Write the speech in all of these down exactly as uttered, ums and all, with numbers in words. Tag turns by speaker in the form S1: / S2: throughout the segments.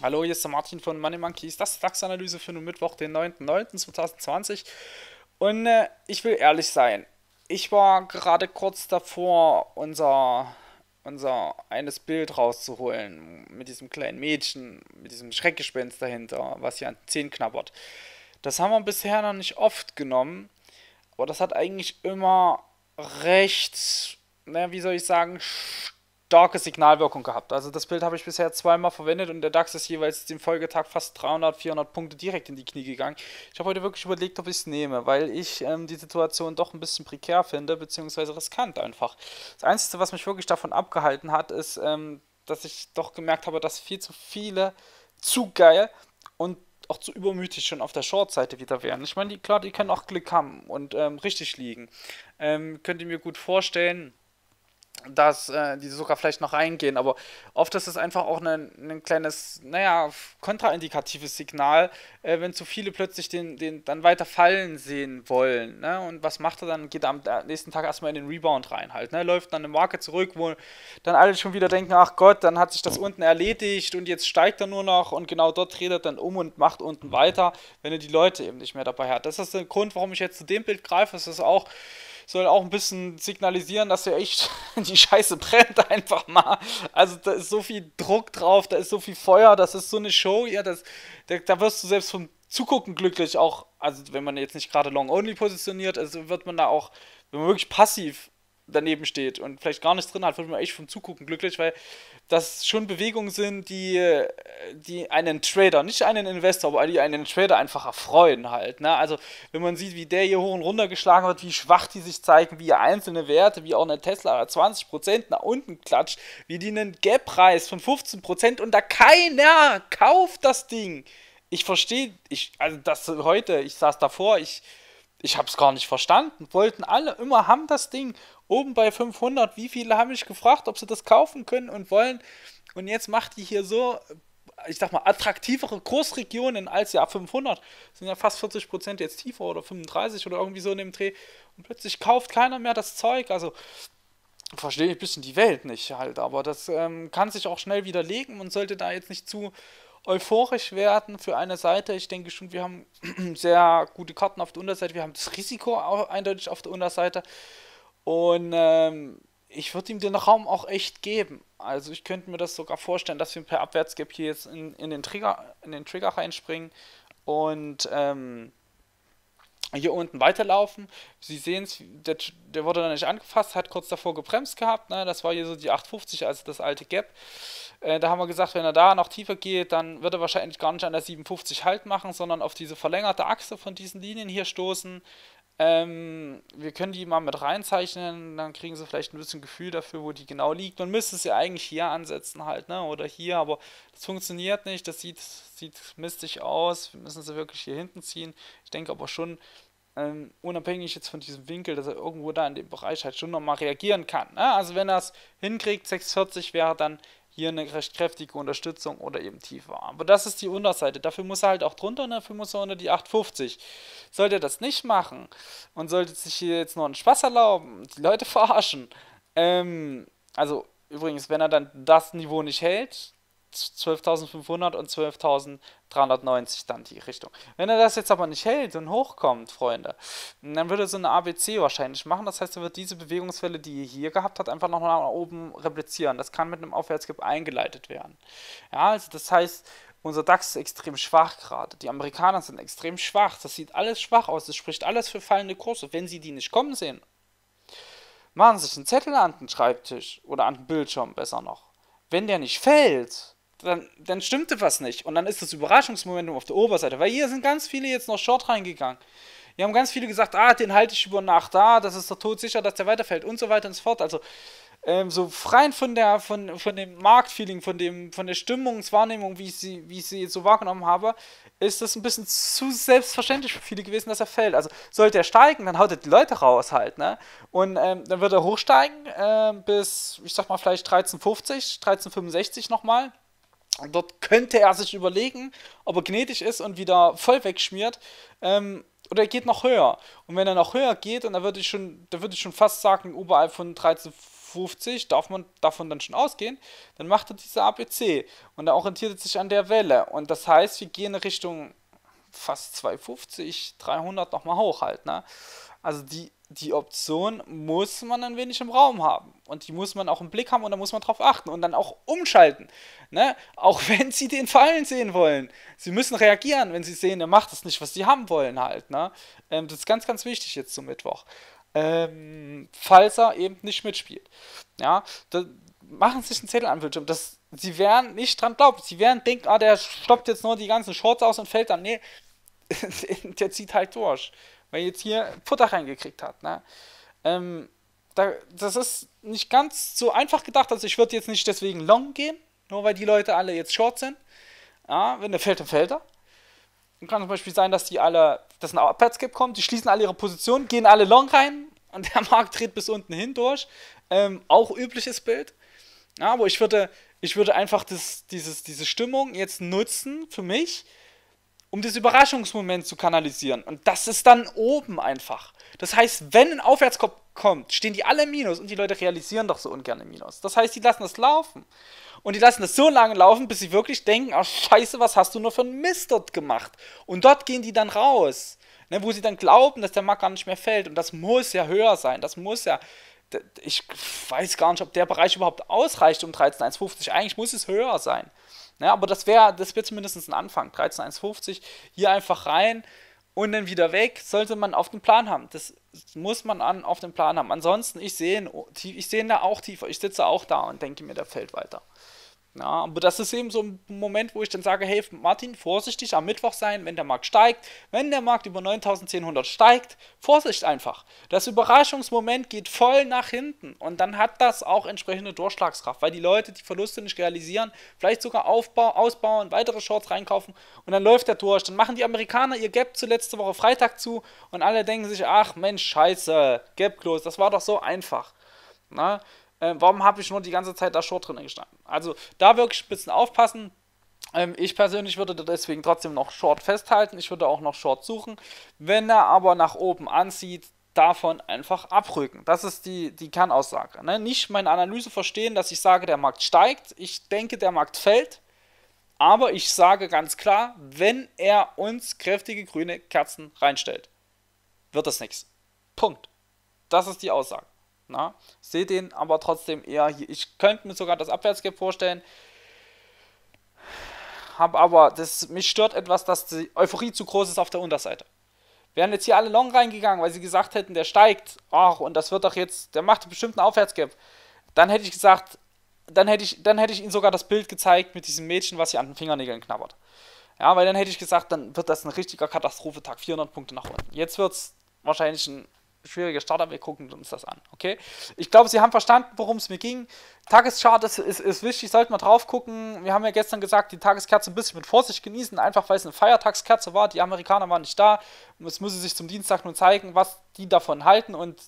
S1: Hallo, hier ist der Martin von Money Monkeys. Das ist DAX-Analyse für den Mittwoch, den neunten neunten zweitausendzwanzig. Und äh, ich will ehrlich sein, ich war gerade kurz davor, unser, unser eines Bild rauszuholen mit diesem kleinen Mädchen, mit diesem Schreckgespenst dahinter, was hier an den Zähnen knabbert. Das haben wir bisher noch nicht oft genommen, aber das hat eigentlich immer recht, naja, wie soll ich sagen, starke Signalwirkung gehabt. Also das Bild habe ich bisher zweimal verwendet und der DAX ist jeweils den Folgetag fast dreihundert, vierhundert Punkte direkt in die Knie gegangen. Ich habe heute wirklich überlegt, ob ich es nehme, weil ich ähm, die Situation doch ein bisschen prekär finde, beziehungsweise riskant einfach. Das Einzige, was mich wirklich davon abgehalten hat, ist, ähm, dass ich doch gemerkt habe, dass viel zu viele zu geil und auch zu übermütig schon auf der Short-Seite wieder wären. Ich meine, die, klar, die können auch Glück haben und ähm, richtig liegen. Ähm, könnt ihr mir gut vorstellen, dass äh, die sogar vielleicht noch reingehen, aber oft ist es einfach auch ein, ein kleines, naja, kontraindikatives Signal, äh, wenn zu viele plötzlich den, den dann weiter fallen sehen wollen, ne? Und was macht er dann? Geht er am nächsten Tag erstmal in den Rebound rein halt, ne? Läuft dann eine Marke zurück, wo dann alle schon wieder denken, ach Gott, dann hat sich das unten erledigt und jetzt steigt er nur noch und genau dort dreht er dann um und macht unten weiter, wenn er die Leute eben nicht mehr dabei hat. Das ist der Grund, warum ich jetzt zu dem Bild greife. Es ist auch soll auch ein bisschen signalisieren, dass ja echt die Scheiße brennt einfach mal. Also da ist so viel Druck drauf, da ist so viel Feuer, das ist so eine Show, ja, das, da, da wirst du selbst vom Zugucken glücklich auch, also wenn man jetzt nicht gerade long-only positioniert, also wird man da auch, wenn man wirklich passiv daneben steht und vielleicht gar nichts drin hat, wird man echt vom Zugucken glücklich, weil das schon Bewegungen sind, die, die einen Trader, nicht einen Investor, aber die einen Trader einfach erfreuen halt. Ne? Also wenn man sieht, wie der hier hoch und runter geschlagen wird, wie schwach die sich zeigen, wie einzelne Werte, wie auch eine Tesla zwanzig Prozent nach unten klatscht, wie die einen Gap-Preis von fünfzehn Prozent und da keiner kauft das Ding. Ich verstehe, ich, also das heute, ich saß davor, ich ich habe es gar nicht verstanden. Wollten alle immer haben das Ding oben bei fünfhundert. Wie viele haben mich gefragt, ob sie das kaufen können und wollen? Und jetzt macht die hier so, ich sag mal, attraktivere Kursregionen als ja fünfhundert. Das sind ja fast vierzig Prozent jetzt tiefer oder fünfunddreißig oder irgendwie so in dem Dreh. Und plötzlich kauft keiner mehr das Zeug. Also verstehe ich ein bisschen die Welt nicht halt. Aber das ähm, kann sich auch schnell widerlegen. Man sollte da jetzt nicht zu euphorisch werden für eine Seite. Ich denke schon, wir haben sehr gute Karten auf der Unterseite. Wir haben das Risiko auch eindeutig auf der Unterseite. Und ähm, ich würde ihm den Raum auch echt geben. Also ich könnte mir das sogar vorstellen, dass wir per Abwärtsgap hier jetzt in, in, den Trigger, in den Trigger reinspringen und ähm, hier unten weiterlaufen. Sie sehen es, der, der wurde dann nicht angefasst, hat kurz davor gebremst gehabt. Ne? Das war hier so die acht fünfzig, also das alte Gap. Äh, da haben wir gesagt, wenn er da noch tiefer geht, dann wird er wahrscheinlich gar nicht an der siebenundfünfzig Halt machen, sondern auf diese verlängerte Achse von diesen Linien hier stoßen. Ähm, wir können die mal mit reinzeichnen, dann kriegen sie vielleicht ein bisschen Gefühl dafür, wo die genau liegt. Man müsste es ja eigentlich hier ansetzen halt, ne? Oder hier, aber das funktioniert nicht, das sieht, sieht mistig aus. Wir müssen sie wirklich hier hinten ziehen. Ich denke aber schon, ähm, unabhängig jetzt von diesem Winkel, dass er irgendwo da in dem Bereich halt schon nochmal reagieren kann. Ne? Also wenn er es hinkriegt, sechs vierzig wäre dann hier eine recht kräftige Unterstützung oder eben tiefer. Aber das ist die Unterseite. Dafür muss er halt auch drunter, ne? Dafür muss er unter die acht fünfzig. Sollte er das nicht machen und sollte sich hier jetzt noch einen Spaß erlauben, die Leute verarschen, ähm, also übrigens, wenn er dann das Niveau nicht hält, zwölftausendfünfhundert und zwölftausenddreihundertneunzig dann die Richtung. Wenn er das jetzt aber nicht hält und hochkommt, Freunde, dann würde er so eine A B C wahrscheinlich machen. Das heißt, er wird diese Bewegungswelle, die er hier gehabt hat, einfach noch nach oben replizieren. Das kann mit einem Aufwärtsgap eingeleitet werden. Ja, also das heißt, unser DAX ist extrem schwach gerade. Die Amerikaner sind extrem schwach. Das sieht alles schwach aus. Das spricht alles für fallende Kurse. Wenn sie die nicht kommen sehen, machen sie sich einen Zettel an den Schreibtisch oder an den Bildschirm, besser noch. Wenn der nicht fällt, dann, dann stimmte was nicht. Und dann ist das Überraschungsmomentum auf der Oberseite. Weil hier sind ganz viele jetzt noch Short reingegangen. Hier haben ganz viele gesagt, ah, den halte ich über Nacht da, das ist doch todsicher, dass der weiterfällt und so weiter und so fort. Also ähm, so rein von der, von, von dem Marktfeeling, von dem, von der Stimmungswahrnehmung, wie ich sie, wie ich sie so wahrgenommen habe, ist das ein bisschen zu selbstverständlich für viele gewesen, dass er fällt. Also sollte er steigen, dann haut er die Leute raus halt, ne? Und ähm, dann wird er hochsteigen äh, bis, ich sag mal, vielleicht dreizehn fünfzig, dreizehn fünfundsechzig nochmal. Und dort könnte er sich überlegen, ob er gnädig ist und wieder voll wegschmiert. Ähm, oder er geht noch höher. Und wenn er noch höher geht, und da würde ich schon, da würde ich schon fast sagen, oberhalb von dreizehn fünfzig darf man davon dann schon ausgehen, dann macht er diese A B C. Und er orientiert sich an der Welle. Und das heißt, wir gehen in Richtung fast zweihundertfünfzig, dreihundert nochmal hoch halt, ne? Also die, die Option muss man ein wenig im Raum haben. Und die muss man auch im Blick haben und da muss man drauf achten und dann auch umschalten. Ne? Auch wenn sie den Fallen sehen wollen. Sie müssen reagieren, wenn sie sehen, er macht das nicht, was sie haben wollen halt. Ne? Ähm, das ist ganz, ganz wichtig jetzt zum Mittwoch. Ähm, falls er eben nicht mitspielt. Ja, da machen sie sich einen Zettel an den Bildschirm. Das, sie werden nicht dran glauben. Sie werden denken, ah, der stoppt jetzt nur die ganzen Shorts aus und fällt dann. Nee, der zieht halt durch. Weil er jetzt hier Futter reingekriegt hat. Ne? Ähm, da, das ist nicht ganz so einfach gedacht. Also ich würde jetzt nicht deswegen long gehen, nur weil die Leute alle jetzt short sind. Ja, wenn der fällt, dann fällt er. Dann kann zum Beispiel sein, dass die alle, dass ein Abwärtskip kommt, die schließen alle ihre Position, gehen alle long rein und der Markt dreht bis unten hin durch. Ähm, auch übliches Bild. Ja, aber ich würde, ich würde einfach das, dieses, diese Stimmung jetzt nutzen für mich, um das Überraschungsmoment zu kanalisieren. Und das ist dann oben einfach. Das heißt, wenn ein Aufwärtskopf kommt, stehen die alle im Minus und die Leute realisieren doch so ungern im Minus. Das heißt, die lassen das laufen. Und die lassen das so lange laufen, bis sie wirklich denken, ach scheiße, was hast du nur für einen Mist dort gemacht? Und dort gehen die dann raus. Ne, wo sie dann glauben, dass der Markt gar nicht mehr fällt. Und das muss ja höher sein. Das muss ja... Ich weiß gar nicht, ob der Bereich überhaupt ausreicht um dreizehn Komma eins fünfzig. Eigentlich muss es höher sein. Ja, aber das wäre das wär zumindest ein Anfang. dreizehn Komma eins fünfzig, hier einfach rein und dann wieder weg, sollte man auf den Plan haben. Das muss man an, auf den Plan haben. Ansonsten, ich sehe ihn, ich sehe ihn da auch tiefer. Ich sitze auch da und denke mir, der fällt weiter. Ja, aber das ist eben so ein Moment, wo ich dann sage, hey Martin, vorsichtig am Mittwoch sein, wenn der Markt steigt. Wenn der Markt über neuntausendzehnhundert steigt, Vorsicht einfach. Das Überraschungsmoment geht voll nach hinten und dann hat das auch entsprechende Durchschlagskraft, weil die Leute die Verluste nicht realisieren, vielleicht sogar aufbau, ausbauen, weitere Shorts reinkaufen und dann läuft der durch. Dann machen die Amerikaner ihr Gap zu letzte Woche Freitag zu und alle denken sich, ach Mensch, scheiße, Gap close, das war doch so einfach. Na? Ähm, warum habe ich nur die ganze Zeit da Short drin gestanden? Also da wirklich ein bisschen aufpassen. Ähm, ich persönlich würde deswegen trotzdem noch Short festhalten. Ich würde auch noch Short suchen. Wenn er aber nach oben anzieht, davon einfach abrücken. Das ist die, die Kernaussage. Ne? Nicht meine Analyse verstehen, dass ich sage, der Markt steigt. Ich denke, der Markt fällt. Aber ich sage ganz klar, wenn er uns kräftige grüne Kerzen reinstellt, wird das nichts. Punkt. Das ist die Aussage. Na, sehe den aber trotzdem eher hier. Ich könnte mir sogar das Abwärtsgap vorstellen. Habe aber, das, mich stört etwas, dass die Euphorie zu groß ist auf der Unterseite. Wären jetzt hier alle long reingegangen, weil sie gesagt hätten, der steigt, ach, und das wird doch jetzt, der macht bestimmt einen Aufwärtsgap. Dann hätte ich gesagt, dann hätte ich, dann hätte ich ihnen sogar das Bild gezeigt mit diesem Mädchen, was hier an den Fingernägeln knabbert. Ja, weil dann hätte ich gesagt, dann wird das ein richtiger Katastrophetag, vierhundert Punkte nach unten. Jetzt wird es wahrscheinlich ein schwierige Starter, wir gucken uns das an, okay? Ich glaube, Sie haben verstanden, worum es mir ging. Tageschart ist, ist, ist wichtig, sollten wir drauf gucken. Wir haben ja gestern gesagt, die Tageskerze ein bisschen mit Vorsicht genießen, einfach weil es eine Feiertagskerze war. Die Amerikaner waren nicht da. Es müsse sich zum Dienstag nun zeigen, was die davon halten und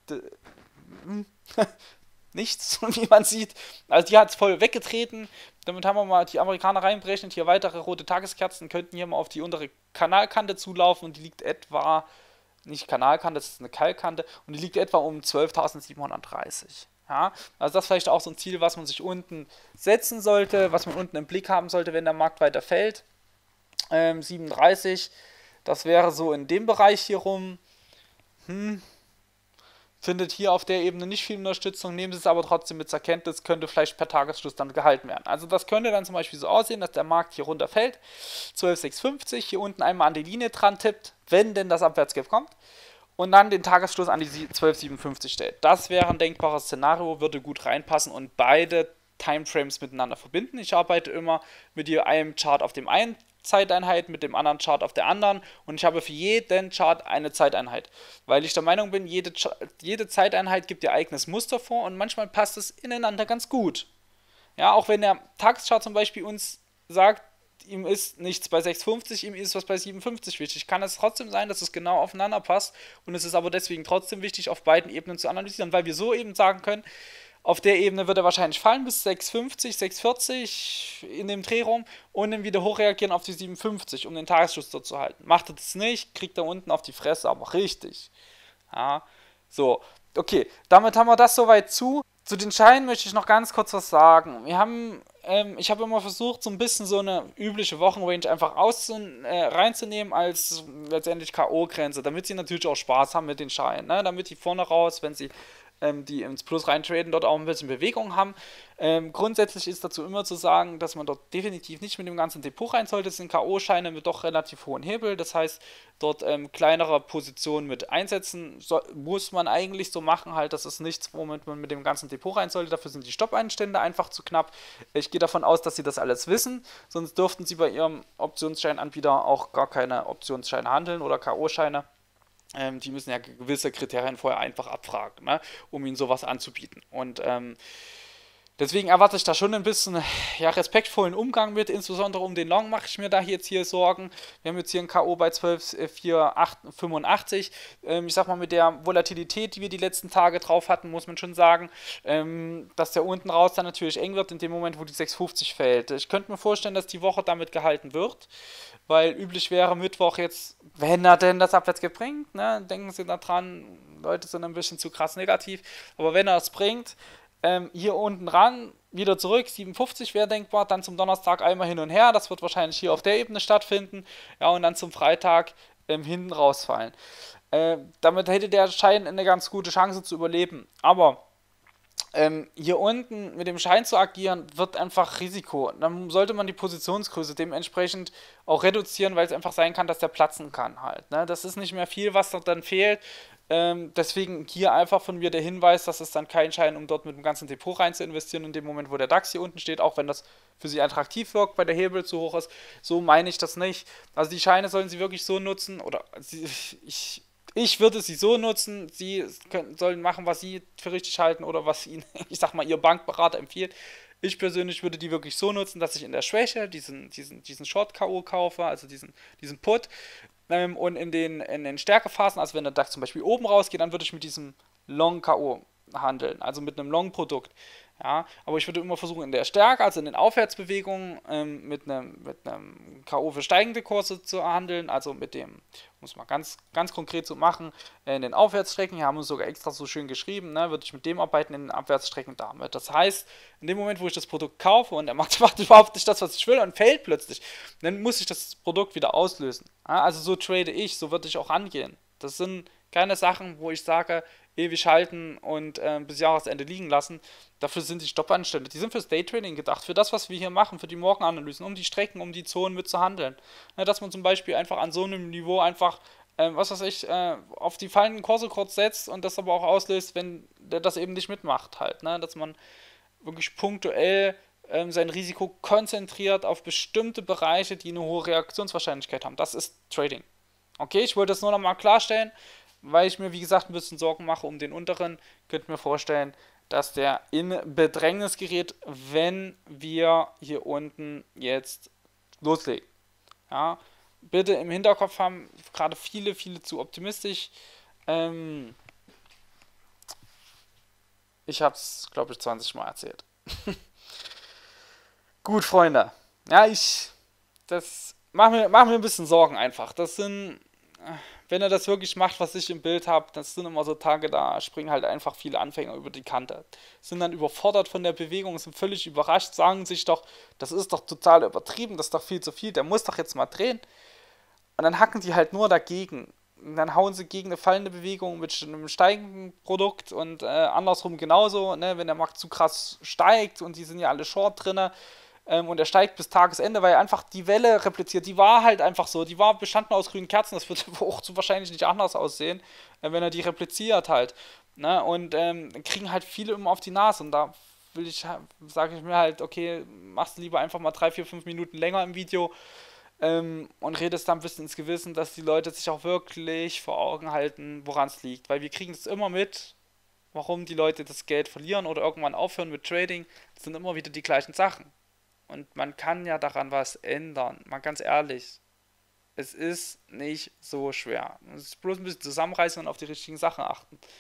S1: nichts, wie man sieht. Also die hat es voll weggetreten. Damit haben wir mal die Amerikaner reinberechnet. Hier weitere rote Tageskerzen könnten hier mal auf die untere Kanalkante zulaufen und die liegt etwa nicht Kanalkante, das ist eine Kalkkante und die liegt etwa um zwölftausendsiebenhundertdreißig. Ja, also das ist vielleicht auch so ein Ziel, was man sich unten setzen sollte, was man unten im Blick haben sollte, wenn der Markt weiter fällt. Ähm, siebenunddreißig, das wäre so in dem Bereich hier rum. Hm. Findet hier auf der Ebene nicht viel Unterstützung, nehmen Sie es aber trotzdem mit zur Kenntnis, könnte vielleicht per Tagesschluss dann gehalten werden. Also das könnte dann zum Beispiel so aussehen, dass der Markt hier runterfällt, zwölf Komma sechshundertfünfzig, hier unten einmal an die Linie dran tippt, wenn denn das Abwärtsgap kommt, und dann den Tagesschluss an die zwölf Komma siebenundfünfzig stellt. Das wäre ein denkbares Szenario, würde gut reinpassen und beide Timeframes miteinander verbinden. Ich arbeite immer mit einem Chart auf dem einen Zeiteinheit, mit dem anderen Chart auf der anderen und ich habe für jeden Chart eine Zeiteinheit, weil ich der Meinung bin, jede, jede Zeiteinheit gibt ihr eigenes Muster vor und manchmal passt es ineinander ganz gut. Ja, auch wenn der Tageschart zum Beispiel uns sagt, ihm ist nichts bei sechs Komma fünfzig, ihm ist was bei sieben Komma fünfzig wichtig, kann es trotzdem sein, dass es genau aufeinander passt und es ist aber deswegen trotzdem wichtig, auf beiden Ebenen zu analysieren, weil wir so eben sagen können, Auf der Ebene wird er wahrscheinlich fallen bis sechs fünfzig, sechs vierzig in dem Dreh rum und dann wieder hochreagieren auf die sieben fünfzig, um den Tagesschluss dort zu halten. Macht er das nicht, kriegt er unten auf die Fresse, aber richtig. Ja, so. Okay, damit haben wir das soweit zu. Zu den Scheinen möchte ich noch ganz kurz was sagen. Wir haben, ähm, ich habe immer versucht, so ein bisschen so eine übliche Wochenrange einfach auszun äh, reinzunehmen als letztendlich K O-Grenze, damit sie natürlich auch Spaß haben mit den Scheinen, ne? Damit die vorne raus, wenn sie ähm, die ins Plus reintraden, dort auch ein bisschen Bewegung haben. Ähm, grundsätzlich ist dazu immer zu sagen, dass man dort definitiv nicht mit dem ganzen Depot rein sollte. Das sind K O-Scheine mit doch relativ hohen Hebel. Das heißt, dort ähm, kleinere Positionen mit einsetzen so, muss man eigentlich so machen. Halt, das ist nichts, womit man mit dem ganzen Depot rein sollte. Dafür sind die Stoppeinstände einfach zu knapp. Ich gehe davon aus, dass sie das alles wissen. Sonst dürften sie bei ihrem Optionsscheinanbieter auch gar keine Optionsscheine handeln oder K O-Scheine. Ähm, die müssen ja gewisse Kriterien vorher einfach abfragen, ne, um ihnen sowas anzubieten. Und ähm, deswegen erwarte ich da schon ein bisschen ja, respektvollen Umgang mit, insbesondere um den Long mache ich mir da jetzt hier Sorgen. Wir haben jetzt hier ein K O bei zwölf Komma vier fünfundachtzig. Ähm, ich sag mal, mit der Volatilität, die wir die letzten Tage drauf hatten, muss man schon sagen, ähm, dass der unten raus dann natürlich eng wird in dem Moment, wo die sechs fünfzig fällt. Ich könnte mir vorstellen, dass die Woche damit gehalten wird, weil üblich wäre Mittwoch jetzt, wenn er denn das abwärts bringt, ne, denken Sie da dran, Leute sind ein bisschen zu krass negativ, aber wenn er es bringt, ähm, hier unten ran, wieder zurück, siebenundfünfzig wäre denkbar, dann zum Donnerstag einmal hin und her, das wird wahrscheinlich hier auf der Ebene stattfinden, ja, und dann zum Freitag ähm, hinten rausfallen. Äh, damit hätte der Schein eine ganz gute Chance zu überleben, aber ähm, hier unten mit dem Schein zu agieren, wird einfach Risiko. Dann sollte man die Positionsgröße dementsprechend auch reduzieren, weil es einfach sein kann, dass der platzen kann halt. Ne? Das ist nicht mehr viel, was dort dann fehlt. Ähm, deswegen hier einfach von mir der Hinweis, dass es dann kein Schein, um dort mit dem ganzen Depot rein zu investieren in dem Moment, wo der DAX hier unten steht, auch wenn das für Sie attraktiv wirkt, weil der Hebel zu hoch ist. So meine ich das nicht. Also die Scheine sollen Sie wirklich so nutzen oder Sie, ich ich würde sie so nutzen, sie können, sollen machen, was sie für richtig halten oder was ihnen, ich sag mal, ihr Bankberater empfiehlt. Ich persönlich würde die wirklich so nutzen, dass ich in der Schwäche diesen, diesen, diesen Short-K O kaufe, also diesen, diesen Put. Ähm, und in den, in den Stärkephasen, also wenn der DAX zum Beispiel oben rausgeht, dann würde ich mit diesem Long-K O handeln, also mit einem Long-Produkt. Ja, aber ich würde immer versuchen, in der Stärke, also in den Aufwärtsbewegungen, ähm, mit einem mit einem K O für steigende Kurse zu handeln, also mit dem, muss man ganz, ganz konkret so machen, äh, in den Aufwärtsstrecken, hier haben wir sogar extra so schön geschrieben, ne, würde ich mit dem arbeiten in den Abwärtsstrecken damit. Das heißt, in dem Moment, wo ich das Produkt kaufe und der Markt macht überhaupt nicht das, was ich will und fällt plötzlich, dann muss ich das Produkt wieder auslösen. Ja, also so trade ich, so würde ich auch angehen. Das sind keine Sachen, wo ich sage, ewig halten und äh, bis Jahresende liegen lassen. Dafür sind die Stoppanstände. Die sind fürs Daytrading gedacht. Für das, was wir hier machen, für die Morgenanalysen, um die Strecken, um die Zonen mit zu handeln. Ja, dass man zum Beispiel einfach an so einem Niveau einfach, äh, was weiß ich, äh, auf die fallenden Kurse kurz setzt und das aber auch auslöst, wenn der das eben nicht mitmacht halt. Ne? Dass man wirklich punktuell ähm, sein Risiko konzentriert auf bestimmte Bereiche, die eine hohe Reaktionswahrscheinlichkeit haben. Das ist Trading. Okay, ich wollte das nur nochmal klarstellen, weil ich mir, wie gesagt, ein bisschen Sorgen mache um den unteren. Könnt mir vorstellen, dass der in Bedrängnis gerät, wenn wir hier unten jetzt loslegen. Ja, bitte im Hinterkopf haben, gerade viele, viele zu optimistisch. Ähm, ich habe es, glaube ich, zwanzig Mal erzählt. Gut, Freunde. Ja, ich, das macht mir, macht mir ein bisschen Sorgen einfach. Das sind wenn er das wirklich macht, was ich im Bild habe, das sind immer so Tage, da springen halt einfach viele Anfänger über die Kante. Sind dann überfordert von der Bewegung, sind völlig überrascht, sagen sich doch, das ist doch total übertrieben, das ist doch viel zu viel, der muss doch jetzt mal drehen. Und dann hacken die halt nur dagegen. Und dann hauen sie gegen eine fallende Bewegung mit einem steigenden Produkt und äh, andersrum genauso, ne, wenn der Markt zu krass steigt und die sind ja alle short drinne, ähm, und er steigt bis Tagesende, weil er einfach die Welle repliziert. Die war halt einfach so. Die war bestanden aus grünen Kerzen. Das wird auch so wahrscheinlich nicht anders aussehen, äh, wenn er die repliziert halt. Ne? Und ähm, kriegen halt viele immer auf die Nase. Und da will ich, sage ich mir halt, okay, machst du lieber einfach mal drei, vier, fünf Minuten länger im Video ähm, und redest da ein bisschen ins Gewissen, dass die Leute sich auch wirklich vor Augen halten, woran es liegt. Weil wir kriegen es immer mit, warum die Leute das Geld verlieren oder irgendwann aufhören mit Trading. Das sind immer wieder die gleichen Sachen. Und man kann ja daran was ändern. Mal ganz ehrlich. Es ist nicht so schwer. Man muss bloß ein bisschen zusammenreißen und auf die richtigen Sachen achten.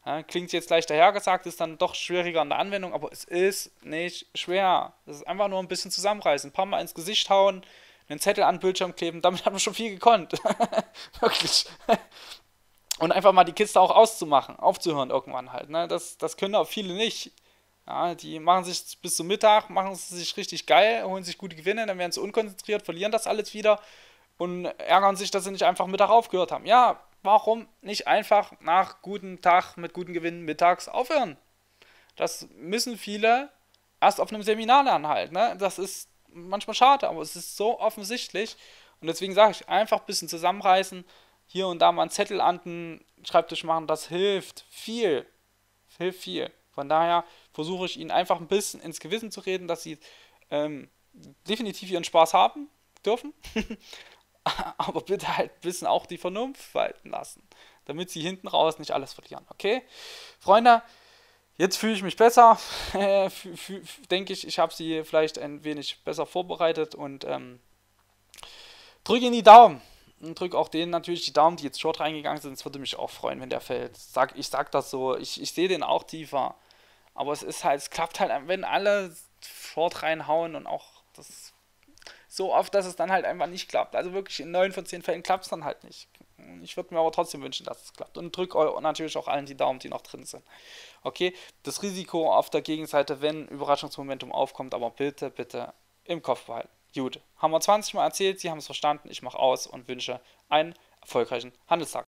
S1: Ja, klingt jetzt leicht dahergesagt, ist dann doch schwieriger in der Anwendung, aber es ist nicht schwer. Es ist einfach nur ein bisschen zusammenreißen, ein paar Mal ins Gesicht hauen, einen Zettel an den Bildschirm kleben, damit hat man schon viel gekonnt. Wirklich. Und einfach mal die Kiste auch auszumachen, aufzuhören irgendwann halt. Ne? Das, das können auch viele nicht. Ja, die machen sich bis zum Mittag, machen sie sich richtig geil, holen sich gute Gewinne, dann werden sie unkonzentriert, verlieren das alles wieder und ärgern sich, dass sie nicht einfach Mittag aufgehört haben. Ja, warum nicht einfach nach gutem Tag mit guten Gewinnen mittags aufhören? Das müssen viele erst auf einem Seminar lernen halt. Ne? Das ist manchmal schade, aber es ist so offensichtlich. Und deswegen sage ich, einfach ein bisschen zusammenreißen, hier und da mal einen Zettel an den Schreibtisch machen, das hilft viel. Hilft viel. Von daher versuche ich ihnen einfach ein bisschen ins Gewissen zu reden, dass sie ähm, definitiv ihren Spaß haben dürfen, aber bitte halt ein bisschen auch die Vernunft walten lassen, damit sie hinten raus nicht alles verlieren, okay? Freunde, jetzt fühle ich mich besser, äh, denke ich, ich habe sie vielleicht ein wenig besser vorbereitet und ähm, drücke ihnen die Daumen. Und drücke auch denen natürlich die Daumen, die jetzt Short reingegangen sind. Es würde mich auch freuen, wenn der fällt. Sag, ich sag das so, ich, ich sehe den auch tiefer. Aber es ist halt, es klappt halt, wenn alle Short reinhauen und auch das so oft, dass es dann halt einfach nicht klappt. Also wirklich in neun von zehn Fällen klappt es dann halt nicht. Ich würde mir aber trotzdem wünschen, dass es klappt. Und drücke natürlich auch allen die Daumen, die noch drin sind. Okay, das Risiko auf der Gegenseite, wenn Überraschungsmomentum aufkommt, aber bitte, bitte im Kopf behalten. Gut, haben wir zwanzig Mal erzählt, Sie haben es verstanden, ich mache aus und wünsche einen erfolgreichen Handelstag.